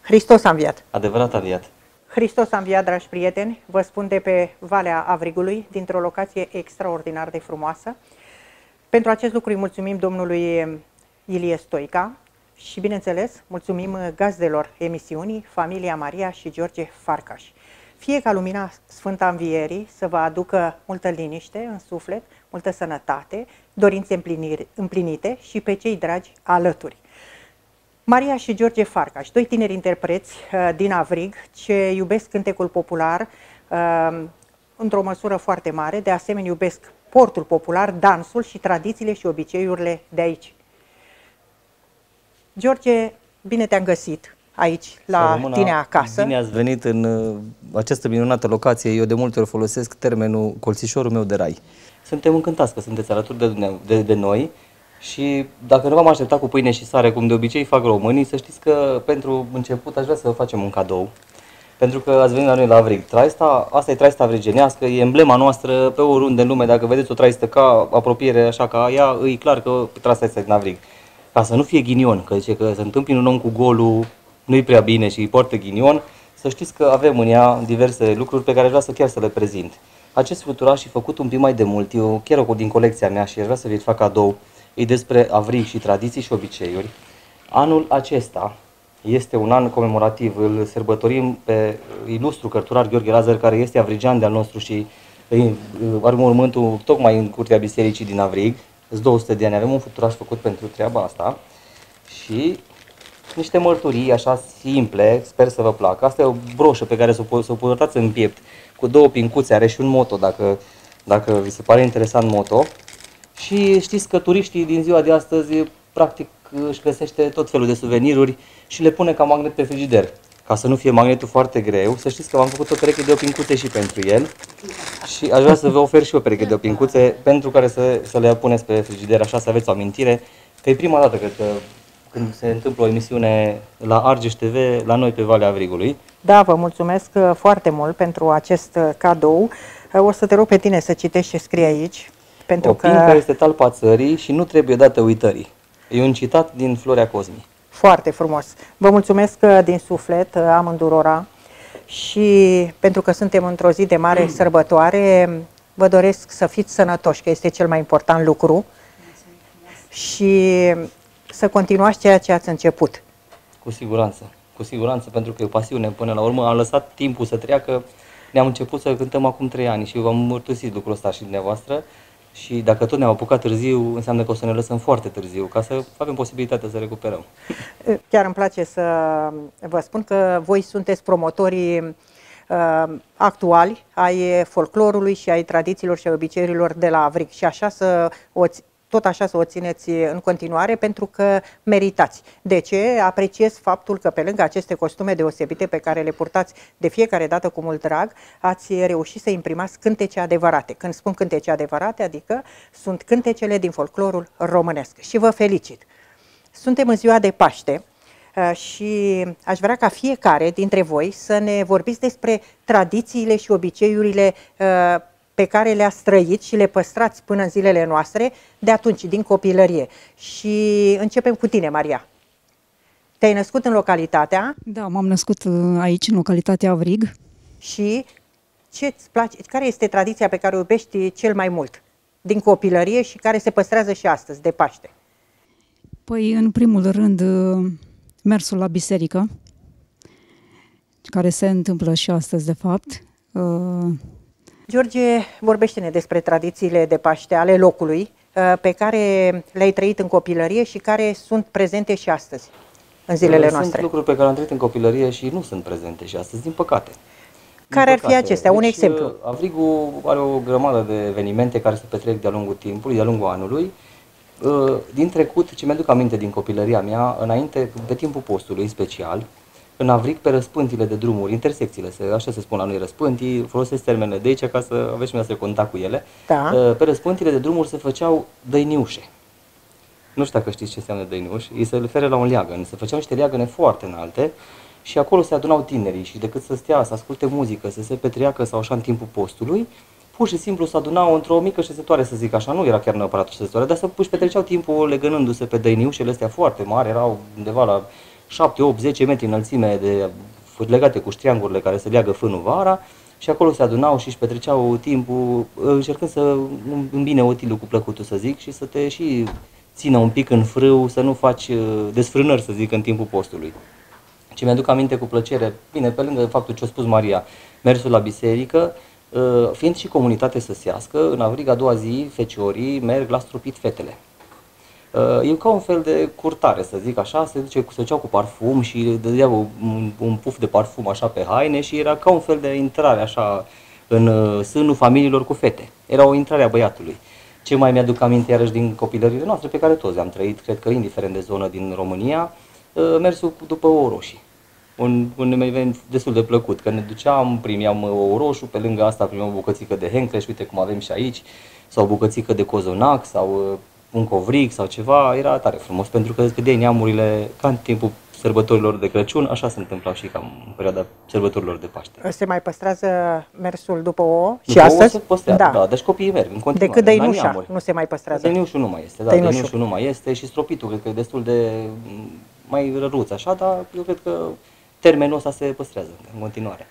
Hristos a înviat! Adevărat a înviat! Hristos a înviat, dragi prieteni, vă spun de pe Valea Avrigului, dintr-o locație extraordinar de frumoasă. Pentru acest lucru îi mulțumim domnului Ilie Stoica și, bineînțeles, mulțumim gazdelor emisiunii, familia Maria și George Farcaș. Fie ca lumina Sfânta Învierii să vă aducă multă liniște în suflet, multă sănătate, dorințe împlinite și pe cei dragi alături. Maria și George Farcaș, doi tineri interpreți din Avrig, ce iubesc cântecul popular într-o măsură foarte mare, de asemenea iubesc portul popular, dansul și tradițiile și obiceiurile de aici. George, bine te-am găsit aici, la tine acasă. Bine ați venit în această minunată locație. Eu de multe ori folosesc termenul colțișorul meu de rai. Suntem încântați că sunteți alături de noi și dacă nu v-am așteptat cu pâine și sare, cum de obicei fac românii, să știți că pentru început aș vrea să vă facem un cadou. Pentru că ați venit la noi la Avrig. Traista, asta e traista avrigenească, e emblema noastră pe oriunde în lume. Dacă vedeți o traistă ca apropiere, așa ca ea, e clar că traista este din Avrig. Ca să nu fie ghinion, că zice că se întâmplă un om cu golul, nu-i prea bine și îi poartă ghinion, să știți că avem în ea diverse lucruri pe care aș vrea să chiar să le prezint. Acest fluturaș e făcut un pic mai de mult, eu chiar o din colecția mea și aș vrea să vi-l fac cadou. E despre Avrig și tradiții și obiceiuri. Anul acesta este un an comemorativ, îl sărbătorim pe ilustru cărturar Gheorghe Lazar, care este avrigean de-al nostru și are mormântul tocmai în curtea bisericii din Avrig. Sunt 200 de ani, avem un fluturaș făcut pentru treaba asta și niște mărturii așa simple, sper să vă placă. Asta e o broșă pe care să o purtați în piept, cu două pincuțe, are și un moto, dacă vi se pare interesant moto. Și știți că turiștii din ziua de astăzi, practic, își găsește tot felul de suveniruri și le pune ca magnet pe frigider. Ca să nu fie magnetul foarte greu, să știți că v-am făcut o pereche de opincuțe și pentru el. Și aș vrea să vă ofer și o pereche de opincuțe pentru care să le puneți pe frigider, așa să aveți o amintire. Că e prima dată, cred că, când se întâmplă o emisiune la Argeș TV, la noi pe Valea Avrigului. Da, vă mulțumesc foarte mult pentru acest cadou. O să te rog pe tine să citești ce scrie aici. Pentru o pincă este talpa țării și nu trebuie dată uitării. E un citat din Florea Cosmi. Foarte frumos. Vă mulțumesc din suflet amândurora și pentru că suntem într-o zi de mare sărbătoare, vă doresc să fiți sănătoși, că este cel mai important lucru, și să continuați ceea ce ați început. Cu siguranță, pentru că e o pasiune până la urmă. Am lăsat timpul să treacă, ne-am început să cântăm acum 3 ani și eu v-am mărturisit lucrul ăsta și dumneavoastră. Și dacă tot ne-am apucat târziu, înseamnă că o să ne lăsăm foarte târziu, ca să avem posibilitatea să recuperăm. Chiar îmi place să vă spun că voi sunteți promotorii actuali ai folclorului și ai tradițiilor și ai obiceiurilor de la Avrig și așa tot așa să o țineți în continuare, pentru că meritați. De ce? Apreciez faptul că pe lângă aceste costume deosebite pe care le purtați de fiecare dată cu mult drag, ați reușit să imprimați cântece adevărate. Când spun cântece adevărate, adică sunt cântecele din folclorul românesc. Și vă felicit! Suntem în ziua de Paște și aș vrea ca fiecare dintre voi să ne vorbiți despre tradițiile și obiceiurile pe care le-ați trăit și le păstrați până în zilele noastre, de atunci, din copilărie. Și începem cu tine, Maria. Te-ai născut în localitatea? Da, m-am născut aici, în localitatea Avrig. Și ce-ți place, care este tradiția pe care o iubești cel mai mult din copilărie și care se păstrează și astăzi, de Paște? Păi, în primul rând, mersul la biserică, care se întâmplă și astăzi, de fapt. George, vorbește-ne despre tradițiile de Paște ale locului pe care le-ai trăit în copilărie și care sunt prezente și astăzi, în zilele noastre. Sunt lucruri pe care le-am trăit în copilărie și nu sunt prezente și astăzi, din păcate. Care ar fi acestea? Un exemplu. Avrigul are o grămadă de evenimente care se petrec de-a lungul timpului, de-a lungul anului. Din trecut, ce mi-aduc aminte din copilăria mea, înainte, pe timpul postului în special, în Avrig, pe răspântile de drumuri, intersecțiile, așa se spun la noi răspântii, folosesc termenele de aici ca să aveți și noastră contact cu ele. Da. Pe răspântile de drumuri se făceau dăiniușe. Nu știu dacă știți ce înseamnă dăiniuș, ei se referă la un leagăn. Se făceau niște leagăne foarte înalte și acolo se adunau tinerii și decât să stea, să asculte muzică, să se petreacă sau așa în timpul postului, pur și simplu se adunau într-o mică șezătoare, să zic așa, nu era chiar neapărat o șezătoare, dar își petreceau timpul legănându-se pe dăiniușele astea foarte mari, erau undeva la 7, 8, 10 metri înălțime legate cu ștriangurile care se leagă fânul vara și acolo se adunau și își petreceau timpul încercând să îmbine utilul cu plăcutul, să zic, și să te și țină un pic în frâu, să nu faci desfrânări, să zic, în timpul postului. Ce mi-aduc aminte cu plăcere, bine, pe lângă faptul ce a spus Maria, mersul la biserică, fiind și comunitate săsească, în Avrig a doua zi, feciorii merg la stropit fetele. E ca un fel de curtare, să zic așa, se duceau cu parfum și dădeau un puf de parfum așa pe haine și era ca un fel de intrare așa în sânul familiilor cu fete. Era o intrare a băiatului. Ce mai mi-aduc aminte iarăși din copilările noastre pe care toți am trăit, cred că indiferent de zonă din România, mersul după ou roșii. Un eveniment destul de plăcut, că ne duceam, primeam ou roșu, pe lângă asta primeam o bucățică de hencreș, uite cum avem și aici, sau o bucățică de cozonac, sau un covric sau ceva, era tare frumos, pentru că vedeai neamurile ca în timpul sărbătorilor de Crăciun, așa se întâmplau și cam în perioada sărbătorilor de Paște. Se mai păstrează mersul după ouă și după astăzi? Ouă se păstrează, da, deci copiii merg în continuare. Decât dăinușa nu se mai păstrează. Dăinușul nu mai este, da, dăinușul nu mai este și stropitul cred că e destul de mai răruț așa, dar eu cred că termenul ăsta se păstrează în continuare.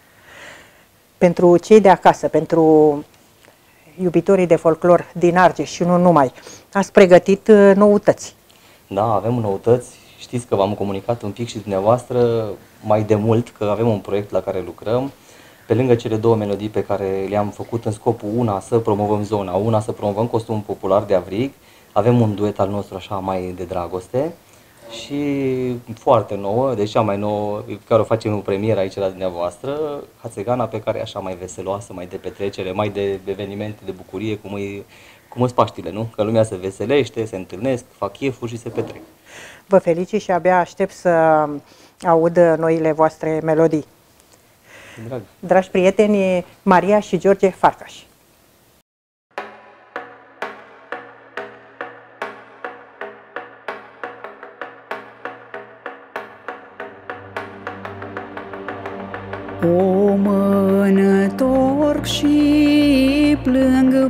Pentru cei de acasă, pentru iubitorii de folclor din Argeș și nu numai, ați pregătit noutăți. Da, avem noutăți. Știți că v-am comunicat un pic și dumneavoastră mai de mult că avem un proiect la care lucrăm. Pe lângă cele două melodii pe care le-am făcut în scopul una să promovăm zona, una să promovăm costumul popular de Avrig, avem un duet al nostru așa mai de dragoste și foarte nouă, deci cea mai nouă, care o facem în premieră aici la dumneavoastră, Hațegana, pe care e așa mai veseloasă, mai de petrecere, mai de evenimente, de bucurie, cum îți Paștile, nu? Că lumea se veselește, se întâlnesc, fac chefuri și se petrec. Vă felicit și abia aștept să aud noile voastre melodii. Drag. Dragi prieteni, Maria și George Farcaș. O mână torc și plâng,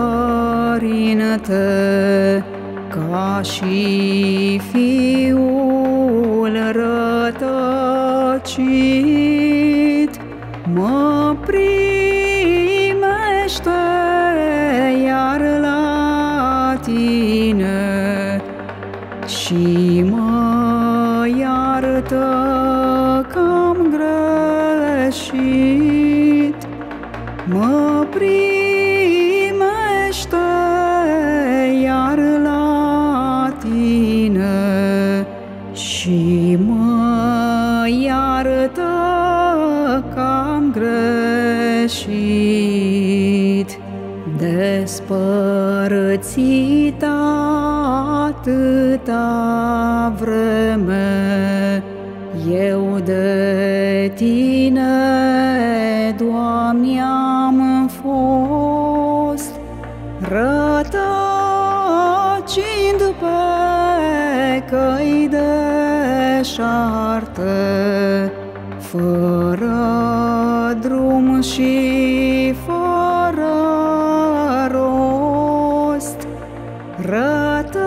părinte, ca și fiul rătăcit, mă primește iar la tine și mă iartă că-am greșit, mă primește iar la tine și mă iartă că-am greșit. Despărțit atâta vreme eu de tine, Doamne, am fost, rătăcind pe căi deșarte, fără drum și fără rost, rătăcind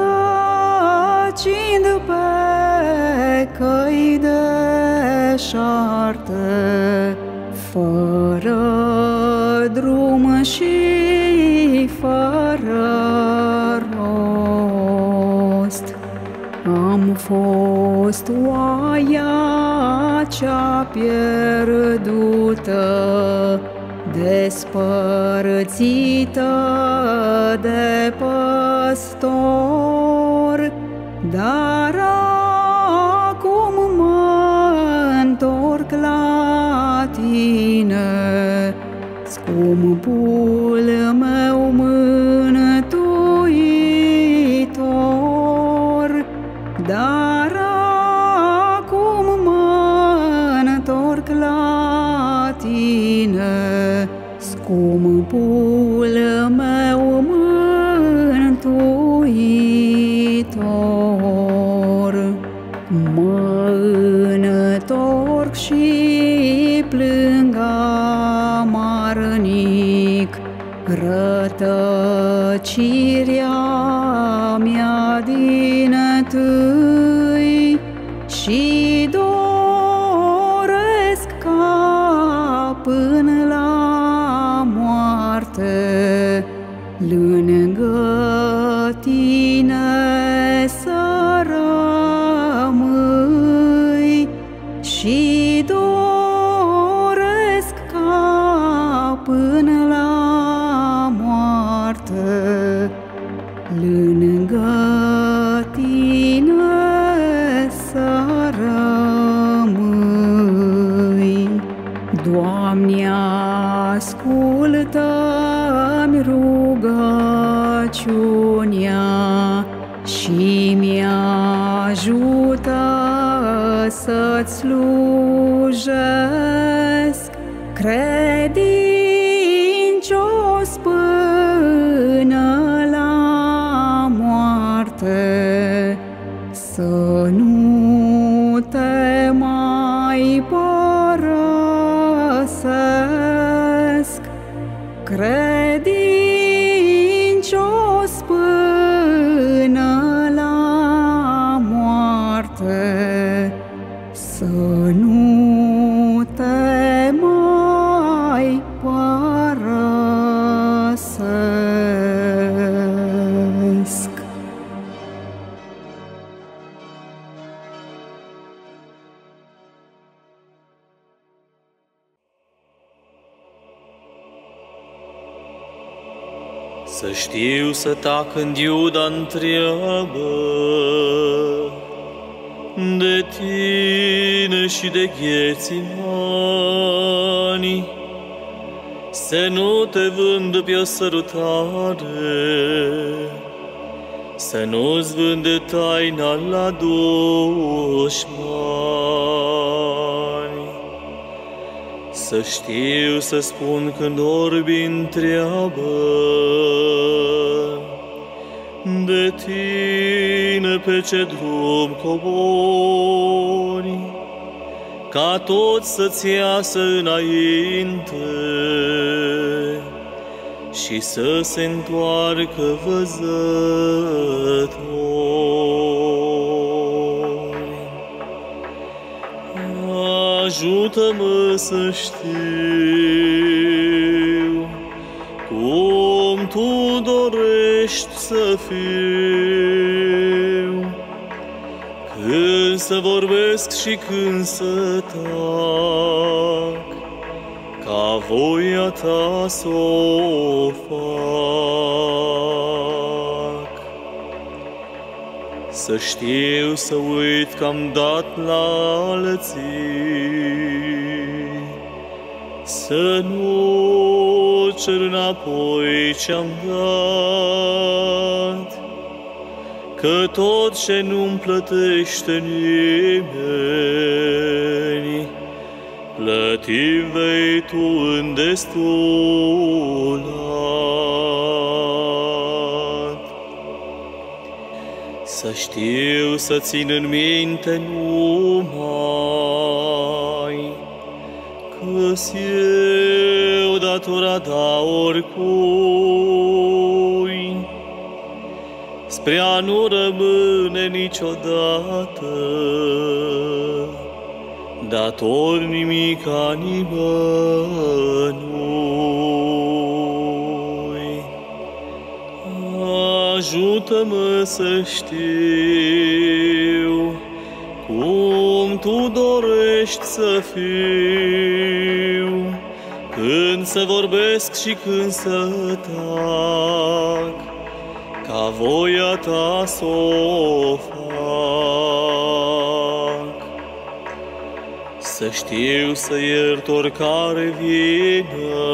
pe căi deșarte, fără drum și fără rost. Am fost oaia cea pierdută, despărțită de păstor, dar acum mă întorc la tine, scumpul meu mântuitor, dar acum mă întorc la tine, scumpul meu mântuitor. Mă întorc și plâng amarnic tine să rămâi și doresc ca până la moarte lângă tine să rămâi. Doamne, ascultă-mi rugăciunea și mi-ajută să-ți slujesc credincios până la moarte, să nu te mai părăsesc, credincios până la moarte, să nu te mai părăsesc. Să știu să tac când Iuda întreabă de tine și de Ghețimani, să nu te vândă pe o sărutare, să nu-ți vândă taina la dușmani. Să știu să spun când orbi întreabă de tine pe ce drum cobori, ca toți să-ți iasă înainte și să se întoarcă văzători. Ajută-mă să știu cum Tu dorești să fiu, când să vorbesc și când să tac, ca voia Ta s-o fac. Să știu să uit că am dat la alții, să nu cer înapoi ce-am dat, că tot ce nu-mi plătește nimeni, plătim vei Tu îndestulat. Să știu să țin în minte numai că-s eu datora da oricui, spre a nu rămâne niciodată dator nimica nimănui. Ajută-mă să știu cum Tu dorești să fiu, când să vorbesc și când să tac, ca voia Ta s-o fac. Să știu să iert oricare vină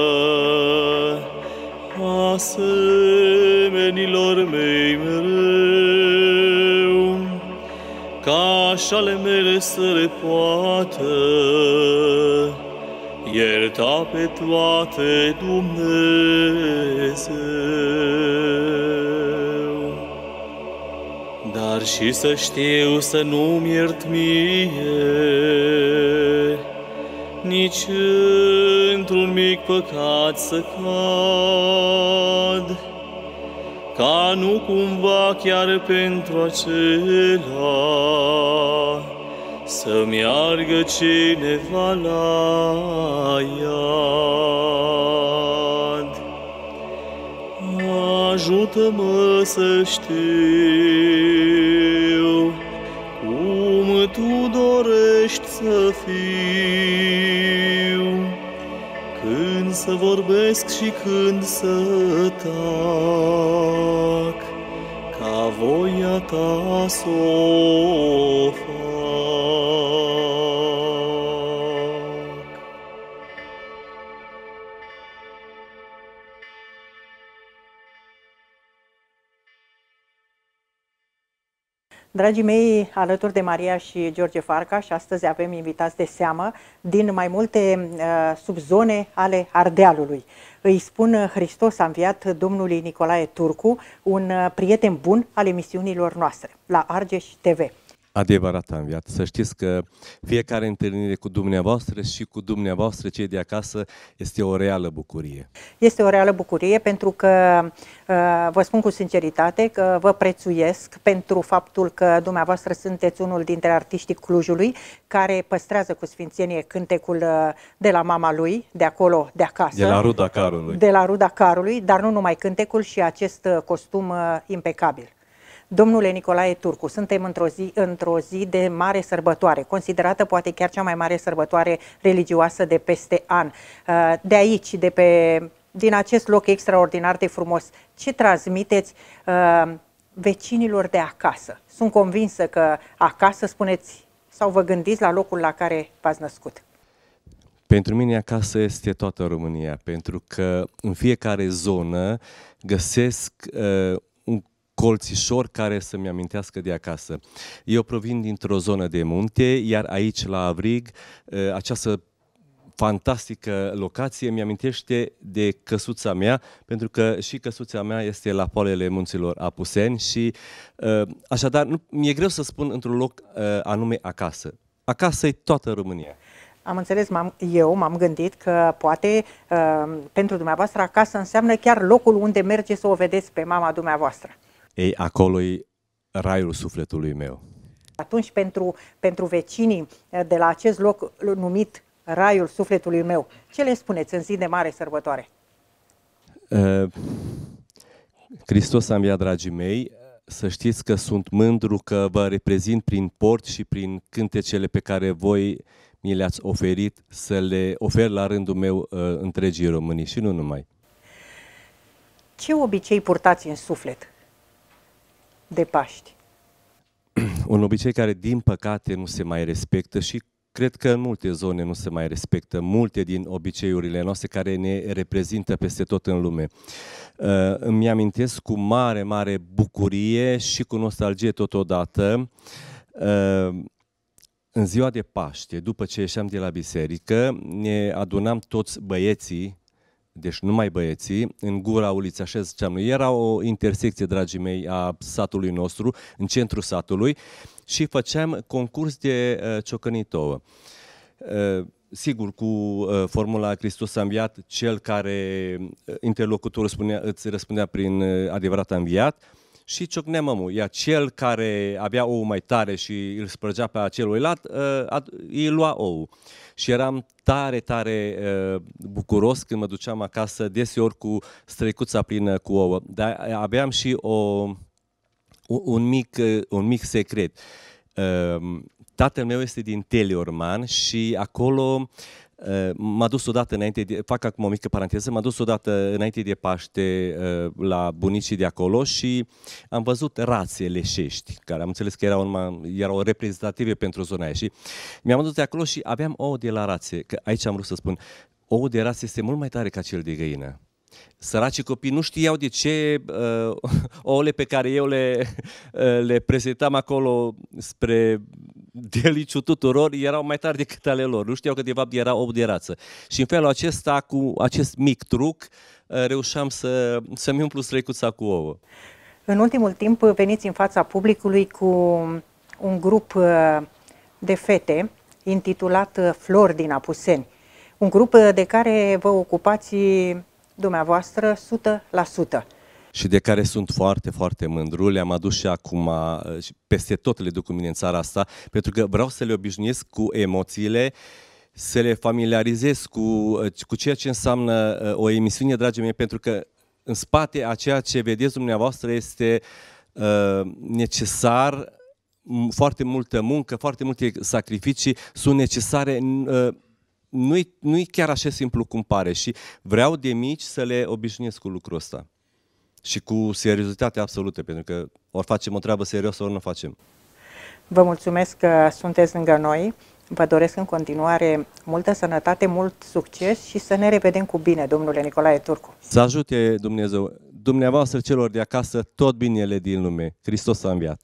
asemenilor mei mereu, ca așa ale mele să le poată ierta pe toate Dumnezeu. Dar și să știu să nu-mi iert mie nici într-un mic păcat să cad, ca nu cumva chiar pentru acela să meargă cineva la iad. ajută-mă să știu cum Tu dorești să fiu, când să vorbesc și când să tac, ca voia Ta s-o fac. Dragii mei, alături de Maria și George Farcaș, astăzi avem invitați de seamă din mai multe subzone ale Ardealului. Îi spun Hristos a înviat domnului Nicolae Turcu, un prieten bun al emisiunilor noastre, la Argeș TV. Adevărat a înviat. Să știți că fiecare întâlnire cu dumneavoastră și cu dumneavoastră, cei de acasă, este o reală bucurie. Este o reală bucurie pentru că, vă spun cu sinceritate, că vă prețuiesc pentru faptul că dumneavoastră sunteți unul dintre artiștii Clujului care păstrează cu sfințenie cântecul de la mama lui, de acolo, de acasă. De la Ruda Carului. De la Ruda Carului, dar nu numai cântecul și acest costum impecabil. Domnule Nicolae Turcu, suntem într-o zi de mare sărbătoare, considerată poate chiar cea mai mare sărbătoare religioasă de peste an. De aici, din acest loc extraordinar de frumos, ce transmiteți vecinilor de acasă? Sunt convinsă că acasă spuneți sau vă gândiți la locul la care v-ați născut. Pentru mine acasă este toată România, pentru că în fiecare zonă găsesc un colțișor care să-mi amintească de acasă. Eu provin dintr-o zonă de munte, iar aici la Avrig, această fantastică locație mi-amintește de căsuța mea, pentru că și căsuța mea este la poalele munților Apuseni și așadar mi-e greu să spun într-un loc anume acasă. Acasă e toată România. Am înțeles, m-am gândit că poate pentru dumneavoastră acasă înseamnă chiar locul unde mergeți să o vedeți pe mama dumneavoastră. Ei, acolo e raiul sufletului meu. Atunci, pentru vecinii de la acest loc numit raiul sufletului meu, ce le spuneți în zi de mare sărbătoare? Hristos a înviat, dragii mei, să știți că sunt mândru că vă reprezint prin port și prin cântecele pe care voi mi le-ați oferit să le ofer la rândul meu întregii Românii și nu numai. Ce obicei purtați în suflet de Paști? Un obicei care, din păcate, nu se mai respectă și cred că în multe zone nu se mai respectă multe din obiceiurile noastre care ne reprezintă peste tot în lume. Îmi amintesc cu mare, mare bucurie și cu nostalgie totodată în ziua de Paște, după ce ieșeam de la biserică, ne adunam toți băieții, deci numai băieții, în gura uliței, așa ziceam noi. Era o intersecție, dragii mei, a satului nostru, în centrul satului, și făceam concurs de ciocănit-ouă. Sigur, cu formula Hristos a înviat, cel care, interlocutorul îți răspundea prin adevărat a înviat, și ciocnea mămul. Iar cel care avea ou mai tare și îl spărgea pe celuilalt, îi lua ou. Și eram tare, tare bucuros când mă duceam acasă, deseori cu străicuța plină cu ouă. Dar aveam și un mic secret. Tatăl meu este din Teleorman și acolo m-a dus odată înainte de, fac acum o mică paranteză, m-a dus odată înainte de Paște la bunicii de acolo și am văzut rațe leșești, care am înțeles că erau reprezentative pentru zona aia și mi-am dus de acolo și aveam ouă de la rațe, că aici am vrut să spun, ouă de rațe este mult mai tare ca cel de găină. Săracii copii nu știau de ce ouăle pe care eu le prezentam acolo spre deliciul tuturor erau mai tari decât ale lor. Nu știau că de fapt era ou de rață. Și în felul acesta, cu acest mic truc, reușeam să-mi umplu străicuța cu ouă. În ultimul timp veniți în fața publicului cu un grup de fete intitulat Flori din Apuseni. Un grup de care vă ocupați dumneavoastră 100%. Și de care sunt foarte, foarte mândru. Le-am adus și acum, peste tot le duc cu mine în țara asta, pentru că vreau să le obișnuiesc cu emoțiile, să le familiarizez cu ceea ce înseamnă o emisiune, dragii mei, pentru că în spate a ceea ce vedeți dumneavoastră este necesar, foarte multă muncă, foarte multe sacrificii sunt necesare, nu-i chiar așa simplu cum pare și vreau de mici să le obișnuiesc cu lucrul ăsta și cu seriozitate absolută, pentru că ori facem o treabă serioasă, ori nu facem. Vă mulțumesc că sunteți lângă noi, vă doresc în continuare multă sănătate, mult succes și să ne revedem cu bine, domnule Nicolae Turcu. Să ajute Dumnezeu, dumneavoastră celor de acasă, tot binele din lume. Hristos a înviat.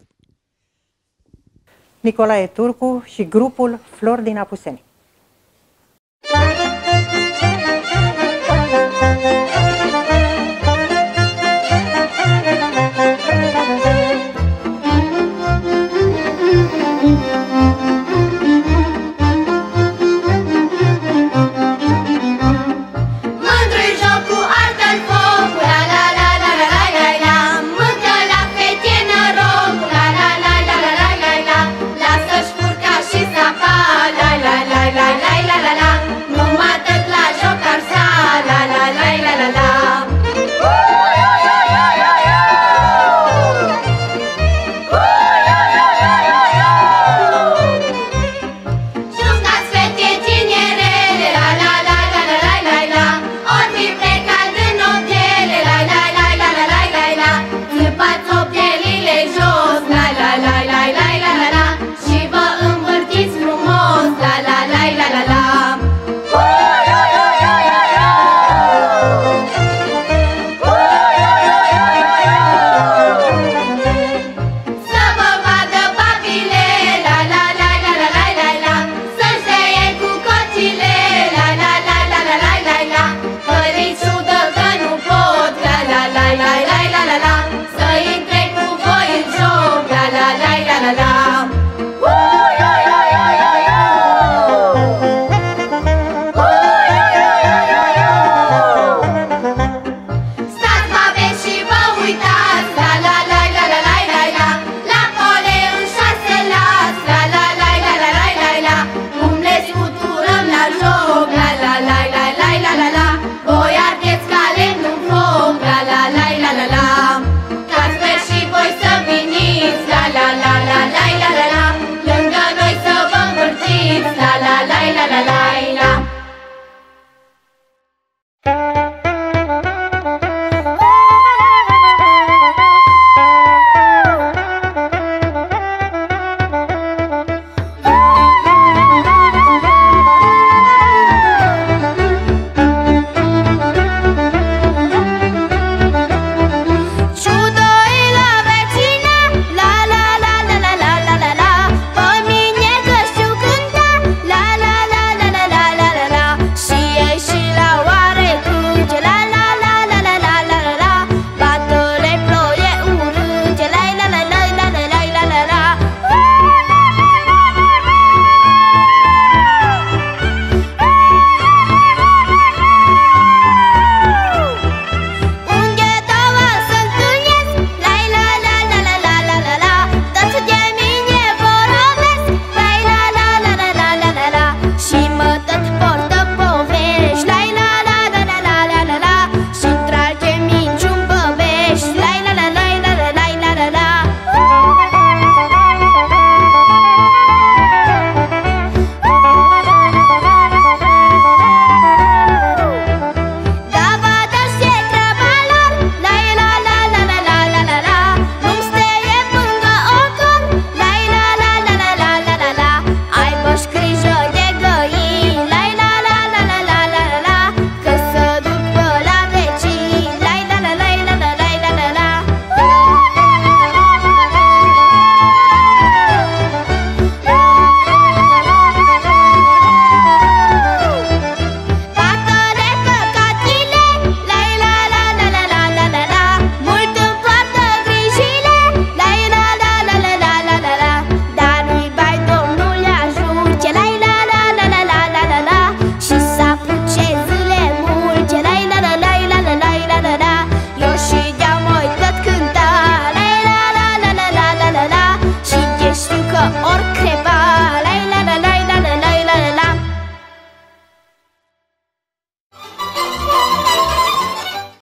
Nicolae Turcu și grupul Flori din Apuseni.